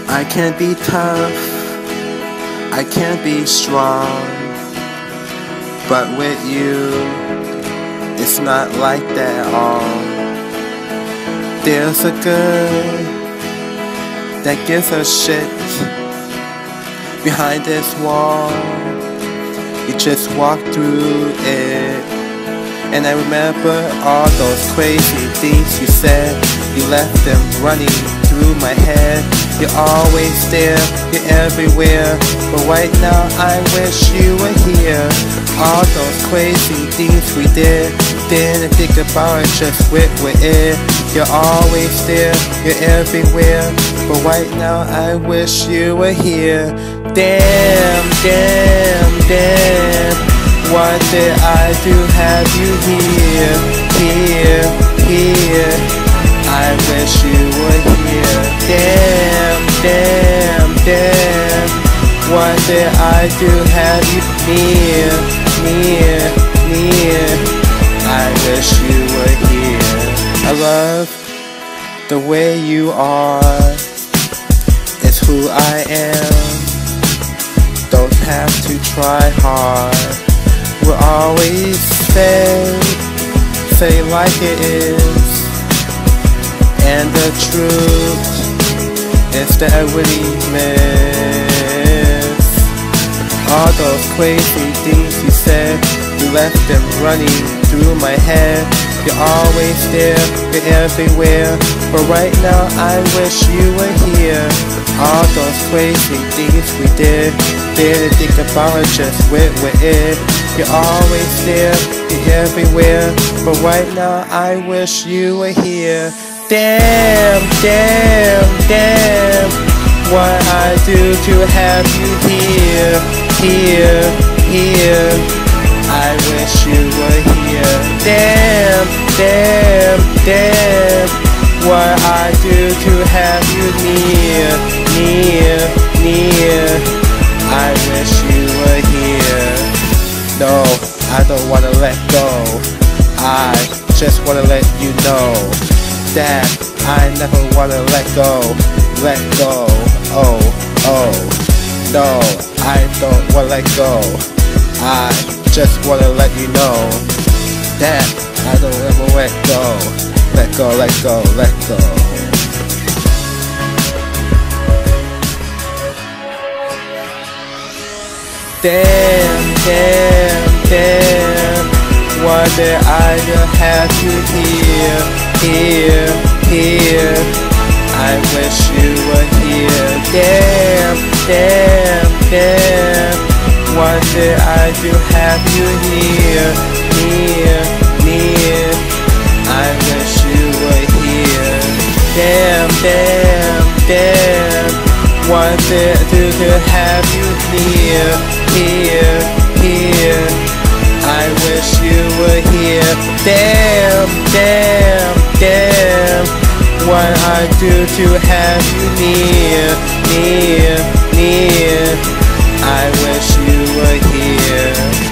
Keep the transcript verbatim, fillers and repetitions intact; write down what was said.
I can't be tough, I can't be strong, but with you, it's not like that at all. There's a good that gives a shit behind this wall. You just walk through it, and I remember all those crazy things you said. You left them running through my head. You're always there, you're everywhere, but right now I wish you were here. All those crazy things we did, didn't think about it, just went with it. You're always there, you're everywhere, but right now I wish you were here. Damn, damn, damn, what did I do have you here, here, here? I wish you were here. Damn, damn, damn, what did I do have you near, near, near? I wish you were here. I love the way you are, it's who I am. Don't have to try hard. We'll always say, say like it is. And the truth is that I really miss all those crazy things you said. You left them running through my head. You're always there, you're everywhere, but right now I wish you were here. All those crazy things we did, didn't think about it, just went with it. You're always there, you're everywhere, but right now I wish you were here. Damn, damn, damn, what I do to have you here, here, here. I wish you were here. Damn, damn, damn, what I do to have you near, near, near. I wish you were here. No, I don't wanna let go. I just wanna let you know that I never wanna let go, let go, oh, oh. No, I don't wanna let go. I just wanna let you know that I don't ever let go, let go, let go, let go. Damn, damn, damn, what did I have you here, here, here? I wish you were here. Damn, damn, damn, what did I do have you here, near, near? I wish you were here. Damn, damn, damn, what did I do to have you near, here, here? I wish you were here. Damn, damn, damn, what I do to have you near, near, near? I wish you were here.